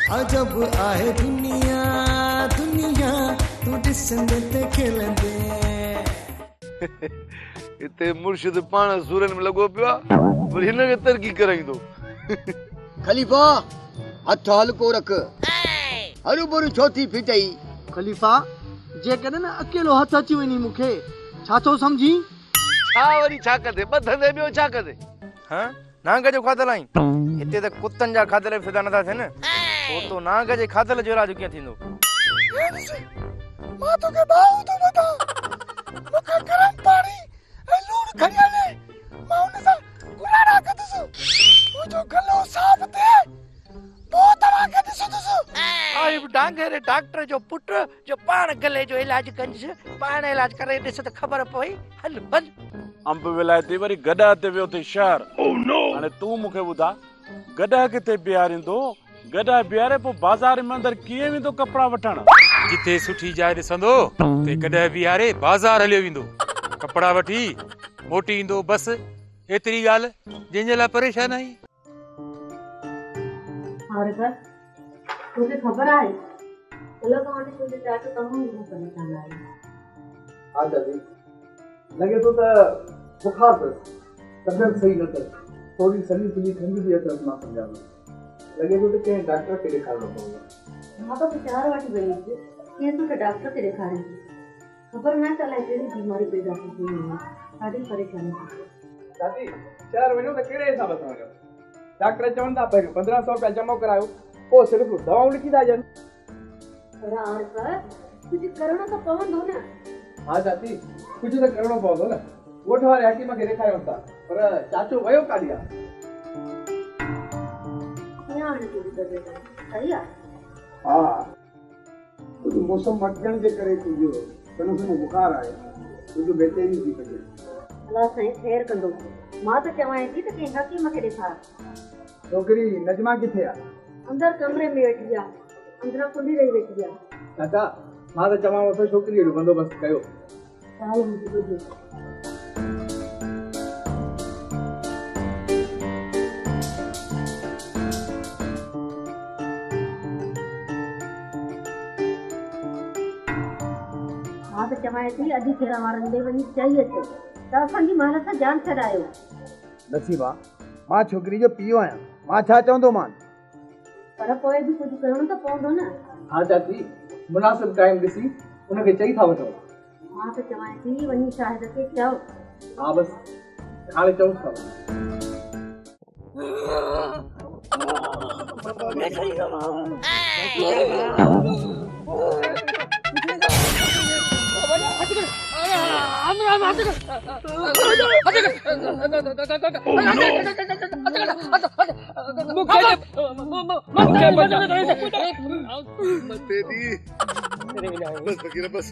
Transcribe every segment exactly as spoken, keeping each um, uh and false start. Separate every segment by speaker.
Speaker 1: अजब आहे दुनिया दुनिया तू ॾिसंदे ते खेलंदे।
Speaker 2: इते मुर्शिद पाण सूरन में लगो पियो पर हिन खे तरक़ी कराईंदो।
Speaker 3: खलीफा हथ हल्को रख हरू भरू छो थी फिटई।
Speaker 4: खलीफा जेकॾहिं न अकेलो हथ अची वञी मूंखे छा थो सम्झी?
Speaker 2: छा वरी छा कंदे ॿधंदे ॿियो छा कंदे?
Speaker 5: हाँ नांग जो खाधल आई हिते त कुतनि जा खाधल फिदा नथा थियनि पोइ तो नांग जे खाधल जो इलाज कीअं थींदो?
Speaker 4: मां तोखे बाहू थो ॿधां मूंखे गरम पाणी ऐं लूण खणी हले मां हुन सां कुलाड़ा कंदुसि मुंहिंजो गलो साफ़ थिए पोइ तव्हांखे ॾिसंदुसि।
Speaker 5: आई डांगरे डॉक्टर जो पुट जो पाण गले जो इलाज कंदुसि पाण इलाज करे ॾिस त ख़बर पई हल हल।
Speaker 6: अंब विलायती वरी गॾा ते वियो थी शहर। हाणे तूं मूंखे ॿुधा गॾा किथे बीहारींदो? गॾा बीहारे पोइ बाज़ार में अंदरि कीअं वेंदो कपिड़ा वठण?
Speaker 7: जिथे सुठी जाइ ॾिसंदो ते गॾा बीहारे बाज़ार हलियो वेंदो कपिड़ा वठी मोटी ईंदो बस एतिरी ॻाल्हि जंहिंजे लाइ परेशान आई।
Speaker 8: तोखे ख़बर आहे कल्ह खां वठी तुंहिंजे चाचो तमामु परेशान आहे।
Speaker 9: हा दादी लॻे थो त बुखार अथसि तबियत सही न अथसि थोरी सॼी सॼी खंघि बि अथसि मां सम्झां थो लॻे थो त कंहिं डॉक्टर खे ॾेखारिणो पवंदो।
Speaker 8: मां तोखे चार वठी वई हुअसि कीअं तोखे डॉक्टर खे ॾेखारींदी ख़बर न त अलाए कहिड़ी बीमारी पैदा थी थी वञे ॾाढी परेशानी थी।
Speaker 9: दादी शहर वञो त कहिड़े हिसाब सां वञो? डॉक्टर चवनि था पहिरियों पंद्रहं सौ रुपया जमा करायो पोइ सिर्फ़ु दवाऊं लिखी था ॾियनि।
Speaker 8: पर हाणे पर कुझु करणो त पवंदो न।
Speaker 9: हा दादी कुझु त करिणो पवंदो न। ॻोठ वारे हकीम खे ॾेखारियूं था पर चाचो वियो काॾे आहे?
Speaker 8: कीअं हाणे तुंहिंजी तबियत सही आहे?
Speaker 9: हा कुझु मौसम मटजण जे करे थी वियो सनो सनो बुखार आहे कुझु बेचैनी थी पई।
Speaker 8: अलाह साईं ख़ैर कंदो मां त चवां थी त कंहिं हकीम खे ॾेखार।
Speaker 9: छोकिरी नजमा किथे आहे?
Speaker 8: अंदर कमरे में वेठी आहे अंदरां खुली रही वेठी आहे।
Speaker 9: चाचा मां त चवां थो छोकिरीअ जो बंदोबस्तु कयो।
Speaker 8: चाल मुंहिंजी ॿुधो मां त चवां थी अॼु कहिड़ा वारनि ॾे वञी चई अचो त असांजी महिल सां जान छॾायो।
Speaker 9: नसीबा मां छोकिरी जो पीउ आहियां मां छा चवंदो मान
Speaker 8: पर पोइ बि कुझु करणो त पवंदो न।
Speaker 9: हा चाची मुनासिब टाइम ॾिसी उनखे चई था वठो।
Speaker 8: मां त चवां थी वञी शाहिद खे चओ।
Speaker 9: हा बसि हाणे चऊं था।
Speaker 2: बस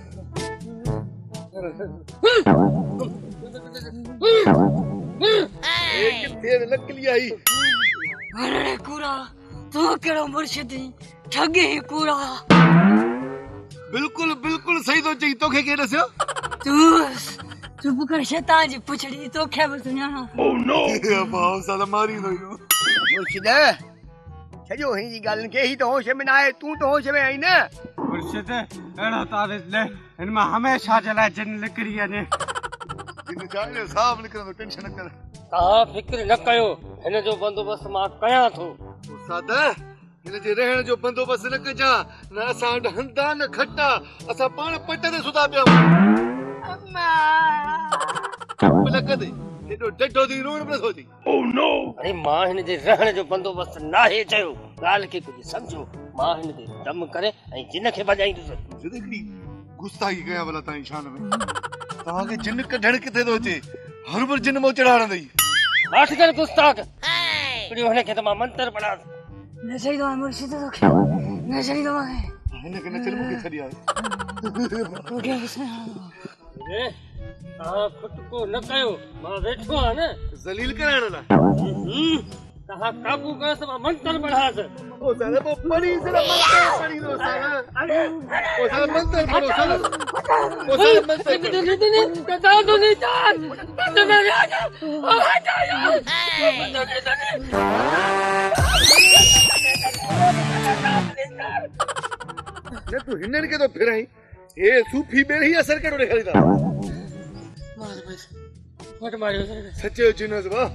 Speaker 2: नकली आई
Speaker 10: अरे कूड़ा तू केड़ो मुर्शिद ठगी कूड़ा।
Speaker 2: बिल्कुल बिल्कुल सही तो चई तोखे के दस्यो?
Speaker 10: तू चुप कर शैतान जी पुछड़ी तोखे भी सुनाना।
Speaker 2: ओ नो बाऊ साला मारी दो यो
Speaker 3: मुर्शिद छजो हिन जी ॻाल्हि के ही तो होश में न आहे तू तो होश में आई न।
Speaker 6: मुर्शिद एड़ा तारीफ ले इन में हमेशा जला जिन निकरी ने
Speaker 2: जिन चाहे साफ निकरंदो टेंशन न कर।
Speaker 5: तव्हां फिक्र न कयो हिन जो बंदोबस्त मां कयां थो।
Speaker 2: उस्ताद हिन जे रहण जो बंदोबस्त न कजा न असां वटि हंधा न खटा असां पाण पट ते सुधा पिया।
Speaker 10: अम्मा
Speaker 2: भला कदे एॾो डढो थी रोण पियो थी।
Speaker 5: ओ नो अरे मां हिन जे रहण जो बंदोबस्त नाहे चयो ॻाल्हि खे कुझु सम्झो मां हिन ते दम करे ऐं जिन खे भॼाईंदुसि।
Speaker 2: हिकिड़ी गुस्ताखी कयां भला तव्हांजी शान में तव्हांखे जिन कढण किथे थो अचे हर बार जिन मो चढ़ाड़ंदई।
Speaker 5: बात कर गुस्ताख प्रियो हिन खे त मां मंत्र पढ़ा
Speaker 10: न सही दो मुर्शिद तो के न सही दो है
Speaker 2: हिन खे न चल मूंखे छॾी आहे।
Speaker 10: ओके से
Speaker 5: ए तव्हां खुटको न कयो मां वेठो आहियां न
Speaker 2: ज़लील कराइण लाइ।
Speaker 5: तव्हां काबू कयोसि मां मंत्र पढ़ास।
Speaker 2: ओ साला पोइ पढ़ी जरा मंत्र पढ़ी दो साला। ओ साला मंत्र पढ़ो साला। ओ साला मंत्र
Speaker 5: कथा तो नहीं जान तो मैं राजा ओ हटा यार
Speaker 2: न तू हिनन के तो फिराई ए सूफी बेड़ी असर केड़ो ॾेखारींदा
Speaker 5: मार बस वट मारियो सर
Speaker 2: सच्चे चिनस वा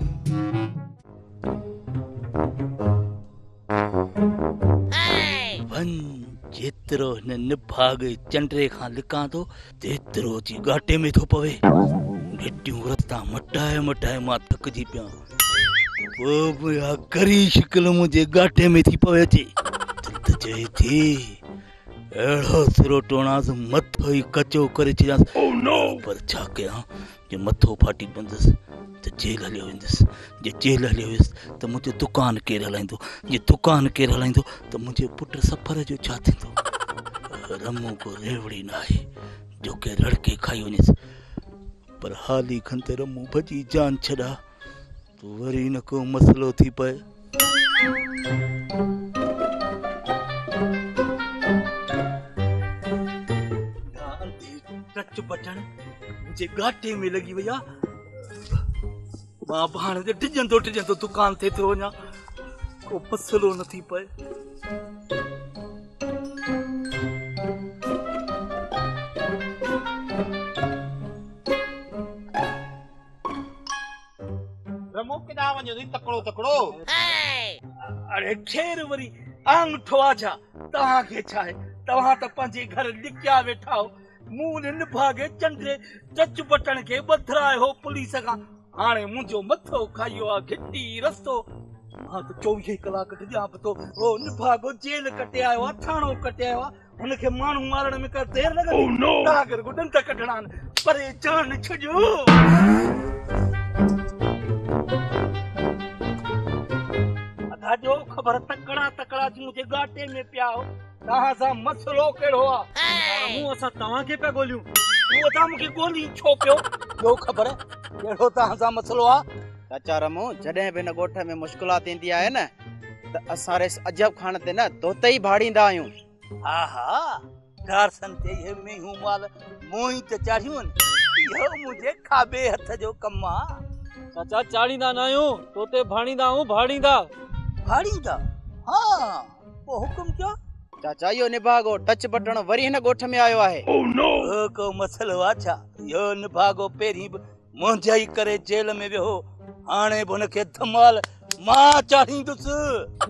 Speaker 11: वन जेतिरो हिन निभाग चंडरे खां लिकां थो तेतिरो जी घाटे में थो पवे ॾिटियूं रस्ता मटाए मटाए मां थकिजी पिया पोइ बि आ करी शिकिल मुंहिंजे घाटे में थी पवे अचे त चए थी अहिड़ो सिरो टोड़ांसि मथो ई कचो करे छॾियांसि पर छा कयां जे मथो फाटी पवंदुसि त जेल हलियो वेंदुसि जे जेल हलियो वियुसि त मुंहिंजो दुकानु केरु हलाईंदो जे दुकानु केरु हलाईंदो त मुंहिंजे पुट सफ़र जो छा थींदो रमो को रेवड़ी न आहे जो के रड़के खाई वञेसि पर हाली खन ते रमो भॼी जान छॾा तो वरी न को मसलो थी पए टच बटन मुझे घाटे में लगी वई आहे मां भाणे ते टिजंदो टिजंदो दुकान ते थो वञा को मसलो न थी पए
Speaker 5: रमो केॾा वञो थी तकड़ो तकड़ो
Speaker 11: अरे खेर वरी आंगठो आजा तव्हांखे छा आहे तव्हां त पंहिंजे घर लिकिया वेठा हो मूं निभागे चंडरे चच बटन खे ॿधराए हो पुलिस खां हाणे मुंहिंजो मथो खाइयो आहे घिटी रस्तो मां त चोवीह कलाक ॾियां पियो थो हो निभागो जेल कटे आयो आहे थाणो कटे आयो आहे हुनखे माण्हू मारण में का देर लॻंदी तागर गुडन त कढणा आहिनि परे जान छॾियो अधाजो ख़बर तकड़ा तकड़ा जी मुंहिंजे घाटे में पिया हो तव्हां सां मसलो कहिड़ो आहे मूं असां तव्हांखे पिया ॻोल्हियूं मूं तव्हां मूंखे ॻोल्ही छो पियो ॿियो ख़बर कहिड़ो तव्हां सां मसलो आहे
Speaker 12: चाचा रमो जॾहिं बि हिन ॻोठ में मुश्किलात ईंदी आहे न त असां रेस अजब खान ते न तोते ई भाड़ींदा आहियूं
Speaker 11: हा हा गारसन ते इहे मेहूं माल मूं ई त चाढ़ियूं आहिनि इहो मुंहिंजे खाॿे हथ जो कमु आहे
Speaker 13: चाचा चाड़ींदा न आहियूं तोते भाड़ींदा आहियूं भाड़ींदा
Speaker 11: भाड़ींदा हा पोइ हुकुम कयो
Speaker 12: चाचा इहो निभागो टच बटण वरी हिन ॻोठ में आयो आहे
Speaker 11: ओ नो को मसलो आहे छा इहो निभागो पहिरीं बि मुंहिंजाई करे जेल में वियो हाणे बि हुनखे धमाल मां चाढ़ींदुसि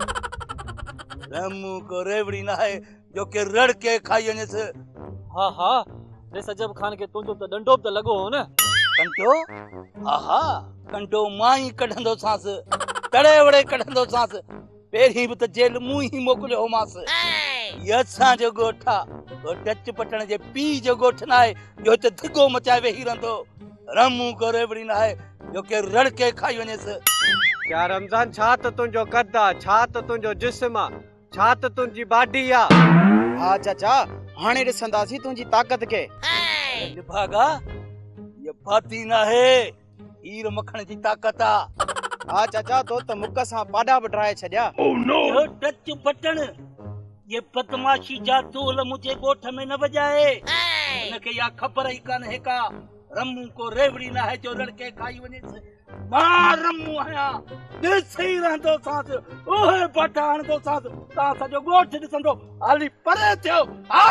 Speaker 11: रमू को रेवड़ी न आहे जो के रड़के खाई वञेसि
Speaker 13: हा हा रे सजब खान खे तुंहिंजो त डंडो बि त लॻो हो न
Speaker 11: कंटो हा हा कंटो मां ई कढंदो सांसि तड़े वड़े कढंदो सांसि पहिरीं बि त जेल मूं ई मोकिलियो होमांसि इहो असांजो ॻोठ आहे टच पटण जे पीउ जो ॻोठ न आहे जो हिते धिगो मचाए वेही रहंदो रमू को रेवड़ी न आहे जो के रड़के खाई वञेसि
Speaker 14: क्या रमज़ान छा त तुंहिंजो कद आहे छा त तुंहिंजो जिस्म आहे छा त तुंहिंजी बाडी आहे
Speaker 12: हा चाचा हाणे ॾिसंदासीं तुंहिंजी ताक़त खे
Speaker 11: भागा ये फाती न आहे हीर मखण जी ताक़त आहे
Speaker 12: हा चाचा तो त मुक सां पाडा बि छॾिया
Speaker 11: ओ नो टच बटन ये बदमाशी जा तूल मुझे ॻोठ में न बजाए उनखे या ख़बर ई कान्हे का रमू को रेवड़ी न है जो लड़के खाई वञेसि मां रमू आहियां ॾिसी रहंदो सांस ओहे बटा हणंदो सांस तव्हां सॼो ॻोठ ॾिसंदो हाली परे थियो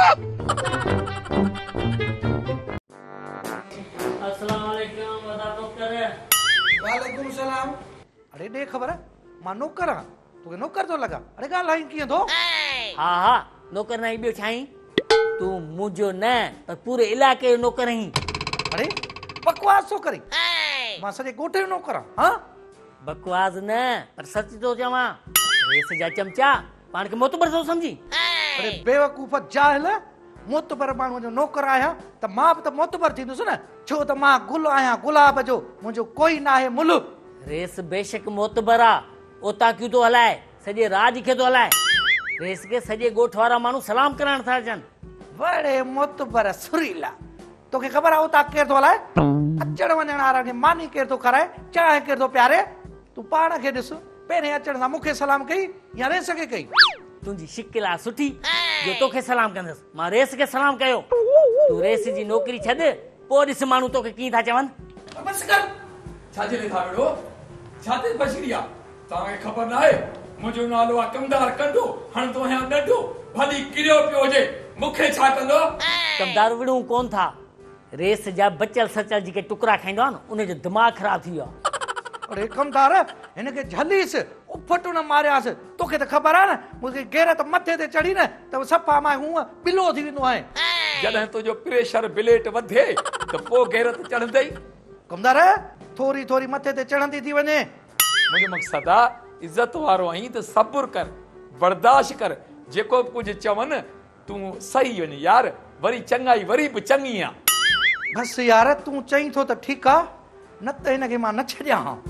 Speaker 5: अस्सलाम वालेकुम वदा नौकर
Speaker 4: वालेकुम सलाम अरे दे खबर मां नौकर आं तोखे नौकर तो लगा अरे ॻाल्हाई कीअं थो
Speaker 15: हा हा नौकर नहीं बियो छाई तू मुझो न पर पूरे इलाके जो नौकर ही
Speaker 4: अरे बकवास तो करी मां सॼे ॻोठ जो नौकर आं हां
Speaker 15: बकवास न पर सच तो चवां रेस जा चमचा पाण के मोतबर तो समझी
Speaker 4: अरे बेवकूफ़ जाहिल मोतबर माण्हू जो नौकर आहियां त मां बि त मोतबर थींदुसि न छो त मां गुल आहियां गुलाब जो मुंहिंजो कोई न आहे मुल्क
Speaker 15: रेस बेशक मोतबर आ ओता क्यों तो हलाए सॼे राज खे तो हलाए रेस के सॼे ॻोठ वारा माण्हू सलाम करण था अचनि
Speaker 4: वड़े मोतबर सुरीला तोखे ख़बर आहे उता केरु थो हलाए अचण वञण वारा खे मानी केरु थो कराए चाहे केरु थो प्यारे तूं पाण खे ॾिस पहिरें अचण सां मूंखे सलाम कई या रेस खे कई
Speaker 15: तुंहिंजी शिकिल आहे सुठी जो तोखे सलाम कंदसि मां रेस खे सलाम कयो तूं रेस जी नौकरी छॾ पोइ ॾिस माण्हू तोखे कीअं था चवनि
Speaker 16: बस कर छाजे ले था वेठो छाते बशरी आहे तव्हांखे ख़बर न आहे मुंहिंजो नालो आहे कमदार कंडो हाणे तो आहियां ॾंडो भली किरियो पियो हुजे मूंखे छा कंदो?
Speaker 15: कमदार विड़ू कोन था, रेस जा बचल सचल जेके टुकड़ा खाईंदो आहे न उनजो दिमाग़ ख़राब थी वियो आहे।
Speaker 4: अरे कमदार हिनखे झलीस उफटू न मारियास, तोखे त ख़बर आहे न मुंहिंजी गैरत मथे ते चढ़ी न त सफ़ा मां हूअं बिलो थी वेंदो आहे।
Speaker 16: जॾहिं तुंहिंजो प्रेशर ब्लेड वधे त पोइ गैरत चढ़ंदई।
Speaker 4: कमदार थोरी थोरी मथे ते चढ़ंदी थी वञे।
Speaker 16: मुंहिंजो मक़सदु आहे इज़त वारो आहीं त सब्र कर, बर्दाश्त कर, जेको कुझु चवनि तूं सही वञ यार, वरी चङाई वरी बि चङी आहे।
Speaker 4: बस यार तूं चईं थो त ठीकु आहे, न त हिनखे मां न छॾियां हा।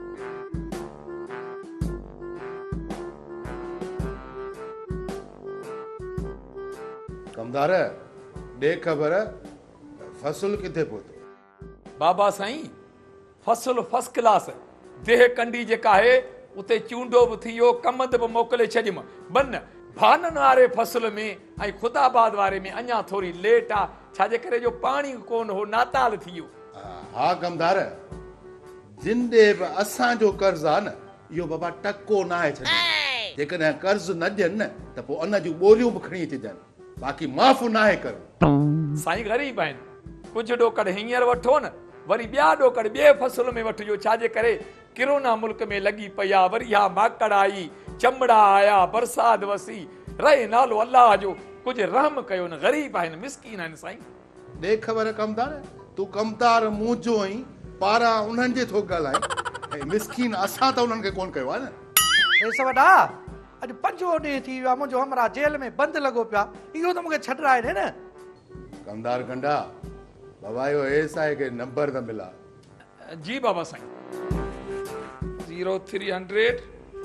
Speaker 2: कमदार ॾे ख़बर फसल किथे पहुतो?
Speaker 16: बाबा साईं फसल फर्स्ट क्लास, देह कंडी जेका आहे उते चूंडो बि थी वियो, कमंद बि मोकिले छॾियमि। बन भाननि वारे फसल में ऐं ख़ुदाबाद वारे में अञा थोरी लेट आहे, छाजे करे जो पाणी कोन हो, नाताल थी वियो।
Speaker 2: हा कमदार, जिन ॾे बि असांजो कर्ज़ आहे न इहो बाबा टको न आहे छॾियो। जेकॾहिं कर्ज़ न ॾियनि न त पोइ अन जूं ॿोलियूं बि खणी अची ॾियनि, बाक़ी माफ़ न आहे कर।
Speaker 16: साईं ग़रीब आहिनि, कुझु ॾोकड़ हींअर वठो न, वरी ॿिया ॾोकड़ ॿिए फसल में वठिजो, छाजे करे किरोना मुल्क में लॻी पई आहे, वरी हा माकड़ आई, चमड़ा आया, बरसात वसी, रहे नालो अल्लाह जो, कुझु रहम कयो न, ग़रीब आहिनि, मिसकीन आहिनि। साईं
Speaker 2: ॾे ख़बर कमदार, तूं कमदार मूं जो आहीं, पारां उन्हनि जे थो ॻाल्हाए, ऐं मिसकीन असां त उन्हनि खे कोन कयो आहे न।
Speaker 4: पैसा वॾा अॼु पंजो ॾींहुं थी वियो आहे, मुंहिंजो हमरा जेल में बंदि लॻो पिया, इहो त मूंखे छॾाए ॾे न।
Speaker 2: कमदार गंडा बाबा इहो एस आहे कि नंबर न मिला।
Speaker 16: जी बाबा साईं, ज़ीरो थ्री हंड्रेड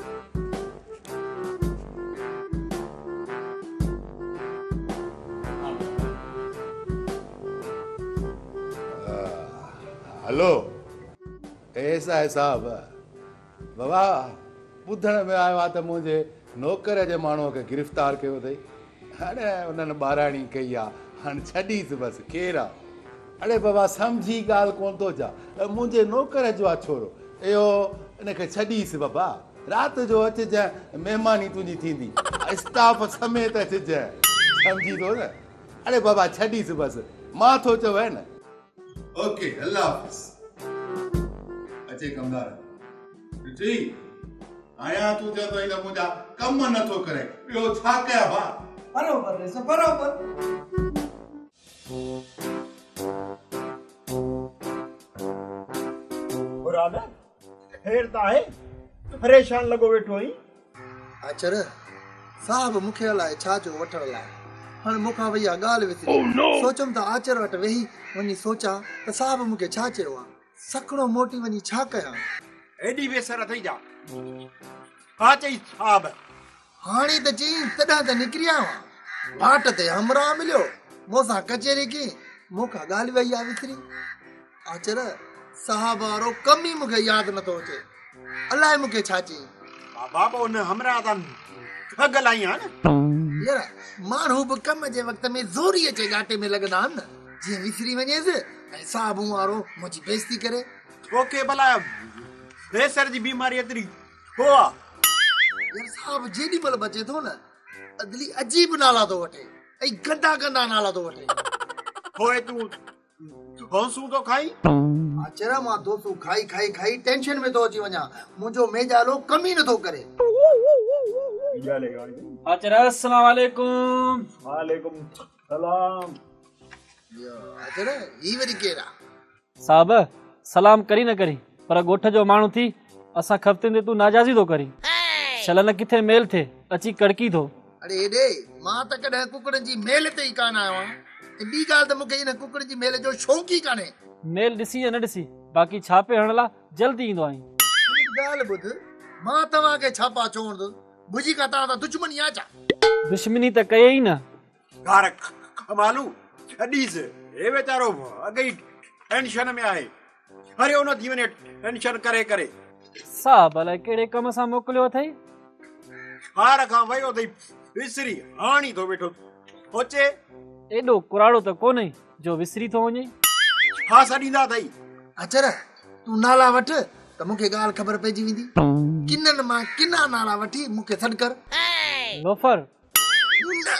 Speaker 2: हलो ऐसा है साहब, बाबा ॿुधण में आयो आहे त मुंहिंजे नौकर जे माण्हूअ खे गिरफ़्तार कयो अथई। हाणे उन्हनि ॿाराणी कई आहे, हाणे छॾीसि बसि, केरु आहे? अड़े बाबा सम्झी ॻाल्हि कोन थो चा, मुंहिंजे नौकर जो आहे छोरो, इहो हिनखे छॾीसि बाबा, राति जो अचिजांइ, महिमानी तुंहिंजी थींदी, स्टाफ समेत अचिजांइ, सम्झी थो न? अड़े बाबा छॾीसि बसि, मां थो चवए न। ओके अल्लाह हाफ़िज़। अचे कमदार ॾिठी आया, तूं चवंदो हिन मुंहिंजा कम नथो करे, ॿियो छा कयां भाउ?
Speaker 4: बराबरि रेस बराबरि।
Speaker 17: मुराद ख़ैर त आहे, परेशान लॻो वेठो आहीं।
Speaker 18: आचर साहब मूंखे अलाए छा जो वठण लाइ, हाणे मूंखां भई ॻाल्हि विसरी। सोचुमि त आचर वटि वेही वञी सोचां त साहब मूंखे छा चयो आहे, सखणो मोटी वञी छा कयां।
Speaker 17: एॾी बेसर थई जा, छा चई साहब?
Speaker 18: हाणे त चई तॾहिं त निकिरी आयो आहियां, बाट ते हमरा मिलियो, मूंसां कचहरी की, मूंखां ॻाल्हि वई आहे विसरी। आचर साहब वारो कम ई मूंखे यादि नथो अचे, अलाए मूंखे छा चई।
Speaker 17: बाबा पोइ हुन हमरा तां ठग लाई आहे न।
Speaker 18: यार माण्हू बि कम जे वक़्त में ज़ोरीअ जे घाटे में लॻंदा आहिनि न, जीअं विसरी वञेसि ऐं साहब वारो मुंहिंजी बेइज़ती करे।
Speaker 17: तोखे भला प्रेशर जी बीमारी एतिरी हो आहे?
Speaker 18: यार साहब जेॾी महिल बचे थो न, अदली अजीब नाला थो वठे ऐं गंदा गंदा नाला थो वठे।
Speaker 17: होए तूं दोसूं तो खाई?
Speaker 18: आचरा मां दोसूं खाई खाई खाई टेंशन में तो अची वञा, मुंहिंजो मेजालो कम ई नथो करे।
Speaker 13: आचरा अस्सलाम वालेकुम।
Speaker 17: वालेकुम सलाम।
Speaker 18: आचरा ई वरी केरा?
Speaker 13: साहब सलाम करी न करी, पर गोठ जो माण्हू थी असां खफ्ते ते तू नाजाजी तो करी, छलन किथे मेल थे अची कड़की थो।
Speaker 18: अरे एडे मां त कॾहिं कुकड़नि जी मेल ते ई कान आयो आहियां, ॿी ॻाल्हि त मूंखे हिन कुकड़ जी मेल जो शौक़ ई कान्हे।
Speaker 13: मेल ॾिसी या न ॾिसी, बाक़ी छापे हणण लाइ जल्दी ईंदो आहीं।
Speaker 18: ॻाल्हि ॿुध, मां तव्हांखे छापा चवंदुसि, बुझी का तव्हां त दुश्मनी आ छा?
Speaker 13: दुश्मनी त कये ई न।
Speaker 17: गार कमालू छॾीसि, हे वीचारो अॻे ई टेंशन में आहे, अरे उन थी वञे टेंशन करे करे।
Speaker 13: साहब अलाए कहिड़े कम सां मोकिलियो अथई?
Speaker 17: हार खां वयो अथई विसरी, हाणी थो वेठो सोचे।
Speaker 13: एॾो कुराड़ो त कोन्हे जो विसरी थो वञे।
Speaker 17: हा सॾींदा अथई।
Speaker 18: अचर तूं नाला वठ त मूंखे ॻाल्हि ख़बर पइजी वेंदी, किननि मां किना नाला वठी मूंखे सॾु कर।
Speaker 13: लोफर
Speaker 18: न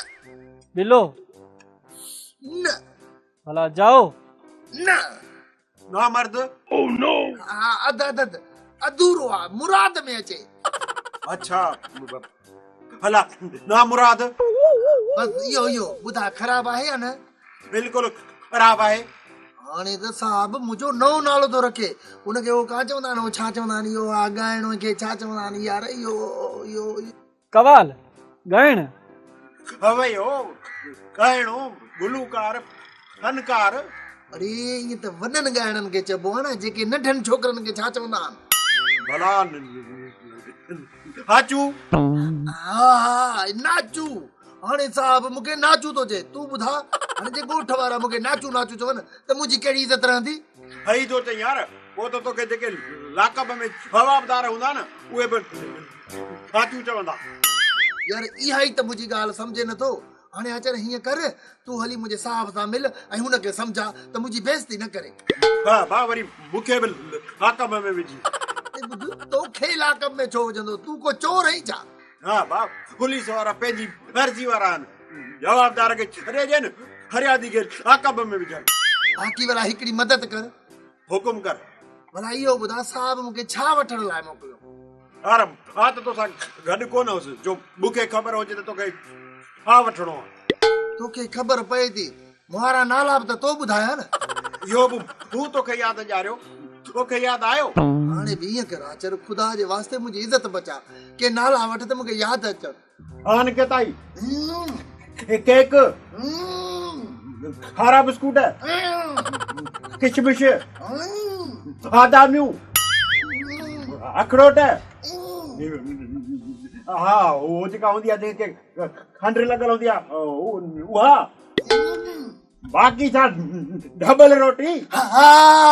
Speaker 13: बिलो
Speaker 18: न
Speaker 13: भला जाओ
Speaker 18: न
Speaker 17: ना मर्द
Speaker 18: ओह नो अद अद अधूरो आ मुराद में अचे
Speaker 17: अच्छा भला ना मुराद
Speaker 18: बस इहो इहो ॿुधा ख़राब आहे या न
Speaker 17: बिल्कुलु ख़राब आहे
Speaker 18: हाणे त साहब मुंहिंजो नओं नालो थो रखे उनखे उहो का चवंदा आहिनि छा चवंदा आहिनि इहो आहे ॻाइण खे छा चवंदा आहिनि यार इहो इहो
Speaker 13: कवाल ॻाइण
Speaker 17: हवई हो ॻाइणो गुलूकार फनकार
Speaker 18: अरे ईअं त वॾनि ॻाइणनि खे चइबो आहे न जेके नंढनि छोकिरनि खे छा चवंदा आहिनि
Speaker 17: भला हाचू
Speaker 18: हा हा नाचू हाणे साहब मूंखे नाचू थो चए तूं ॿुधा हाणे जे ॻोठ वारा मूंखे नाचू नाचू चवनि त मुंहिंजी कहिड़ी इज़त रहंदी
Speaker 17: हई थो चई यार पोइ त तोखे जेके लाकब में जवाबदार हूंदा न उहे बि हाचू चवंदा
Speaker 18: यार इहा ई त मुंहिंजी ॻाल्हि सम्झे नथो हाणे अचर हीअं कर तूं हली मुंहिंजे साहब सां मिल ऐं हुनखे सम्झा त मुंहिंजी बेइज़ती न करे
Speaker 17: हा भाउ वरी मूंखे बि लाकब में विझी
Speaker 18: तोखे लाकब में छो विझंदो तूं को चोर आहीं छा
Speaker 17: हा भाउ पुलिस वारा पंहिंजी मर्ज़ी वारा आहिनि जवाबदार खे छॾे ॾियनि फरियादी खे लाकब में विझनि
Speaker 18: बाक़ी वारा हिकिड़ी मदद कर
Speaker 17: हुकुम कर
Speaker 18: भला इहो ॿुधा साहब मूंखे छा वठण लाइ मोकिलियो
Speaker 17: यार हा त तोसां गॾु कोन हुउसि जो मूंखे ख़बर हुजे त तोखे छा वठणो आहे
Speaker 18: तोखे ख़बर पए थी मुहारा नाला बि त तो ॿुधाया न
Speaker 17: इहो बि तूं तोखे यादि ॾियारियो तोखे यादि आयो
Speaker 18: हाणे बि ईअं कर आचर ख़ुदा जे वास्ते मुंहिंजी इज़त बचा के नाला वठ त मूंखे यादि अचनि
Speaker 17: आन के ताई केक खारा बिस्कुट किशमिश बादामियूं अखरोट हा उहो जेका हूंदी आहे जंहिंखे खंड लॻल हूंदी आहे उहा बाक़ी छा ढबल रोटी
Speaker 18: हा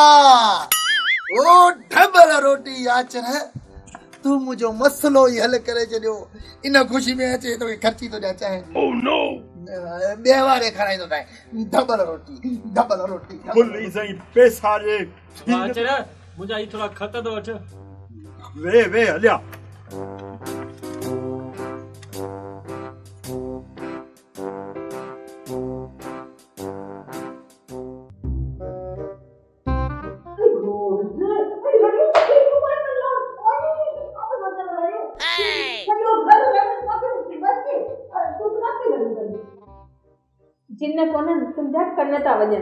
Speaker 18: ओ ढबल रोटी आचर तू मुंहिंजो मसलो ई हल करे छॾियो इन ख़ुशी में अचे तोखे ख़र्ची थो ॾियां चाहे ओह नो ॿिए वारे खाराईंदो काए ढबल रोटी ढबल रोटी
Speaker 17: फुल सही पैसा जे
Speaker 13: आचर मुंहिंजा ही थोड़ा खत थो वठ
Speaker 17: वे वे हलिया
Speaker 8: जिन्न कोन तुंहिंजा कन था वञनि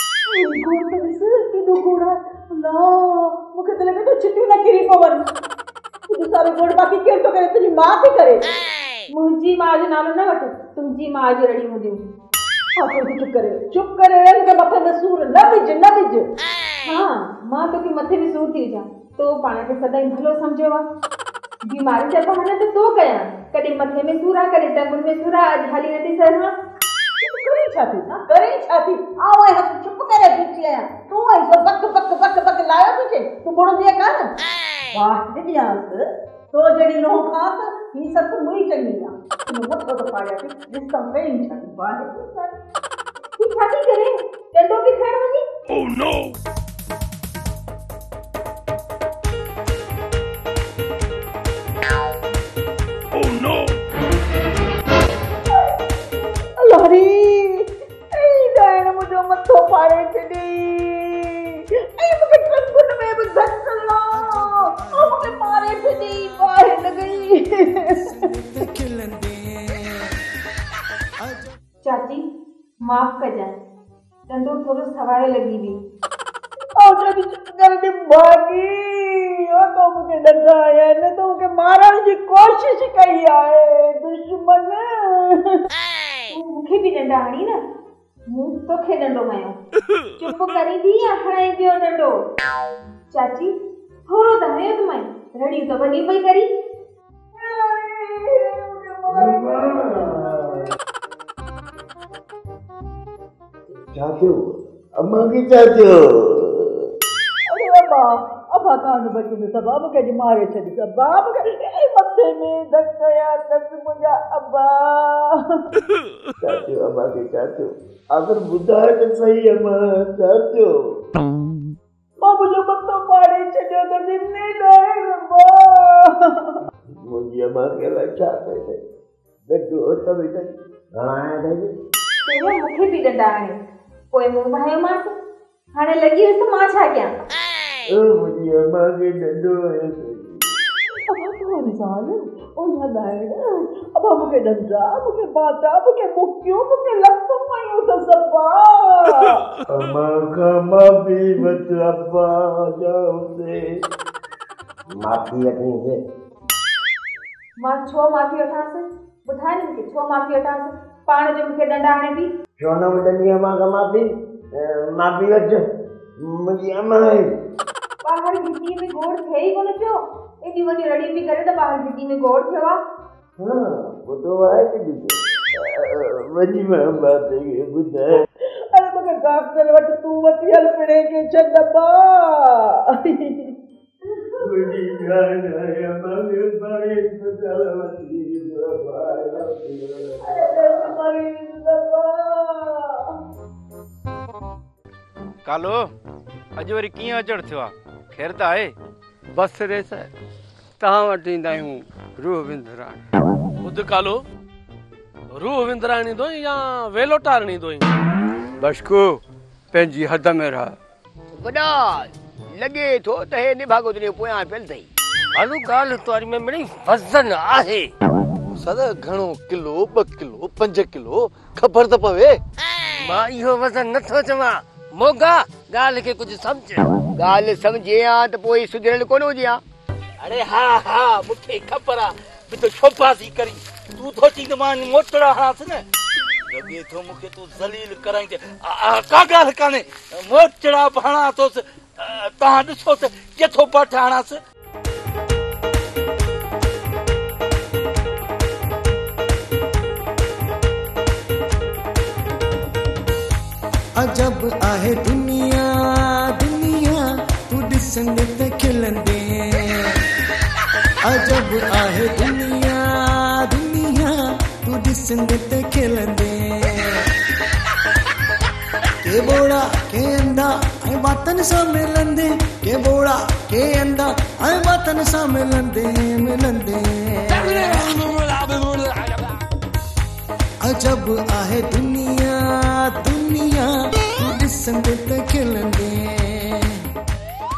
Speaker 8: मूंखे त लॻे थो छिटियूं न किरी पवनि तुंहिंजो सारो गोड़ बाक़ी केरु थो करे तुंहिंजी माउ थी करे मुंहिंजी माउ जो नालो न वठ तुंहिंजी माउ जो रड़ी हूंदियूं चुप करे चुप करे मूंखे मथे में सूर न विझ न विझ हा मां तोखे मथे में सूर थी विझां तो पाण खे सदाईं भलो सम्झो आहे बीमारी जा बहाना त तो कयां कॾहिं मथे में सूर आहे कॾहिं टंगुनि में सूर आहे अॼु हली नथी सघां करे छा थी ना करे छा थी आओ है चुप करे बीठी आया तू ऐसो बक बक बक बक लायो तुझे तू कोण दिया कान वाह दियास तो जड़ी नो खात ही सब मुई चंगी आ तू मत तो पाया थी जिस तम पे इन छा बाहर तू छाती करे डंडो की खैर वनी ओह नो ओह नो अल्लाह मुझे मथो पाड़े छॾी ऐं मूंखे टंगुनि में बि धक लो मूंखे मारे छॾी बाहि लॻई चाची माफ़ कजांइ डंडो थोरो सवाए लॻी हुई और जब कर दे भागी ओ तो मुझे डंडा आया न तो मूंखे मारण जी कोशिश कई आहे दुश्मन मूंखे बि डंडा हणी न मूं तोखे डंडो हयो चुप करी थी या हणाई पियो डंडो चाची थोरो त हयो त मई रड़ी त वॾी पई करी
Speaker 19: चाचू अम्मा की चाचू
Speaker 4: अरे अम्मा अम्मा कान बची में सबाब के जी मारे छड़ी सबाब के ए मथे में धक्का कस मुझा अब्बा
Speaker 19: चाचू अम्मा की चाचू अगर बुधाए तो सही अम्मा चाचू
Speaker 4: मां मुझे मतो पाड़े छड़ियो त जिन्ने डरे अम्मा
Speaker 19: मुझे अम्मा के लच्छा पे थे बेटू तो बेटा घणा आया अथई?
Speaker 8: तुंहिंजो मूंखे बि ॾंडा आणे पोइ मूं भायो मांसि हाणे लॻी वियुसि त मां छा कयां?
Speaker 19: ओ मुंहिंजी अम्मा खे ॾंडो आयो अथई।
Speaker 4: अबा तूं इंसान ओ यादाइण अबा मूंखे ॾंडा मूंखे बाटा मूंखे मुक्कियूं मूंखे लख मायूं त सभा
Speaker 19: अम्मा खां माफ़ी वठ अब्बा जाओ दे माफ़ी वठी
Speaker 8: मां छो माफ़ी वठांसि? ॿुधाए न मूंखे छो माफ़ी वठांसि? पाण जो मूंखे ॾंडा आणे थी
Speaker 19: छो न वठंदी अम्मा खां माफ़ी? माफ़ी वठ मुंहिंजी अम्मा आहे।
Speaker 8: ॿाहिरि भिती में गोड़ थिए ई कोन पियो एॾी वॾी रड़ी पई करे त ॿाहिरि भिती में गोड़ थियो आहे।
Speaker 19: हाँ ॿुधो आहे कि ॾिठो वञी मां अम्मा ते ॿुधाए
Speaker 4: अरे मूंखे डॉक्टर वटि तूं वठी हल पिणे खे छॾ अबा
Speaker 19: मुंहिंजी जान आहे अम्मा खे पाणे अस्पताल वठी
Speaker 12: कालो अॼु वरी कीअं अचणु थियो आहे? ख़ैर त आहे?
Speaker 14: बस रेस तव्हां वटि ईंदा आहियूं रूह विंदराणी।
Speaker 20: ॿुध कालो रूह विंदराणी ईंदो या वेलो टारणी ईंदो?
Speaker 14: बशकू पंहिंजी हद में रह।
Speaker 3: वॾा लॻे थो त हे निभागो तुंहिंजे पोयां पियल अथई।
Speaker 5: हालू ॻाल्हि तुंहिंजी में मिड़ी वज़न आहे।
Speaker 18: सदा घणो किलो ॿ किलो पंज किलो ख़बर त पवे।
Speaker 5: मां इहो वज़न नथो चवां मोगा ॻाल्हि खे कुझु सम्झ।
Speaker 3: ॻाल्हि सम्झे आ त पोइ सुधरियल कोन हुजे आ।
Speaker 11: अरे हा हा मूंखे ख़बर आहे बि तो छोपासी करी तूं थो चई त मां मोटड़ा हणांसि न लॻे थो मूंखे तूं ज़लील कराईंदे का ॻाल्हि कान्हे मोटड़ा बि हणां थोसि तव्हां ॾिसो त केतिरो पट हणांसि।
Speaker 1: अजब आहे दुनिया दुनिया तू ॾिसंदे त खिलंदे। अजब आहे दुनिया दुनिया तू ॾिसंदे त खिलंदे। के बोड़ा के अंधा ऐं बातन सां मिलंदे के बोड़ा के अंधा ऐं बातन सां मिलंदे मिलंदे। अजब आहे दुनिया दुनिया तू ॾिसंदे त खिलंदे।